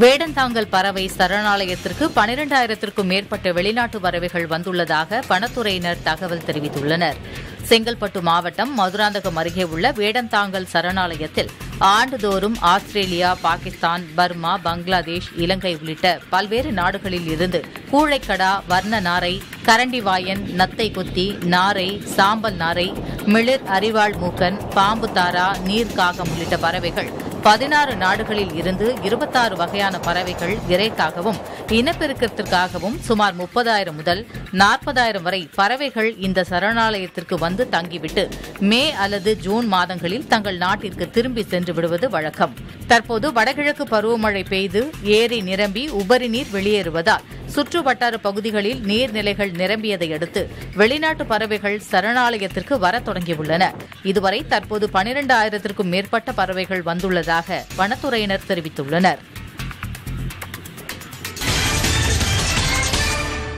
வேடந்தாங்கல் பறவை சரணாலயத்திற்கு 12,000க்கும் மேற்பட்ட வெளிநாட்டு பறவைகள் வந்துள்ளதாக வனத்துறையினர் தகவல் தெரிவித்துள்ளனர். செங்கல்பட்டு மாவட்டம் மதுராந்தகம் அருகே உள்ள வேடந்தாங்கல் சரணாலயத்தில் ஆண்டுதோறும் ஆஸ்திரேலியா, பாகிஸ்தான், பர்மா, பங்களாதேஷ், இலங்கை உள்ளிட்ட பல்வேறு நாடுகளில் இருந்து கூழைக்கடா, வர்ண நாரை, கரண்டிவாயன், நத்தை கொத்தி, நாரை, சாம்பல் நாரை, மிளிர் அரிவாள் மூக்கன், பாம்பு தாரா, நீர்க்காகம் உள்ளிட்ட பறவைகள் 16 நாடுகளில் இருந்து 26 வகையான பறவைகள் இறைக்காகவும் இனப்பெருக்கத்திற்காகவும் சுமார் 30,000 முதல் 40,000 வரை பறவைகள் இந்த சரணாலயத்திற்கு வந்து தங்கிவிட்டு மே அல்லது ஜூன் மாதங்களில் தங்கள் நாட்டிற்கு திரும்பி சென்று விடுவது வழக்கம். தற்போது வடகிழக்கு பருவமழை பெய்து ஏரி நிரம்பி உபரி நீர் வெளியேறுவதால் சுற்று வட்டார பகுதிகளில் நீர்நிலைகள் நிரம்பியதை அடுத்து வெளிநாட்டு பறவைகள் சரணாலயத்திற்கு வரத் தொடங்கியுள்ளன. இதுவரை தற்போது 12,000க்கும் மேற்பட்ட பறவைகள் வந்துள்ளதாக வனத்துறையினர் தெரிவித்துள்ளனர்.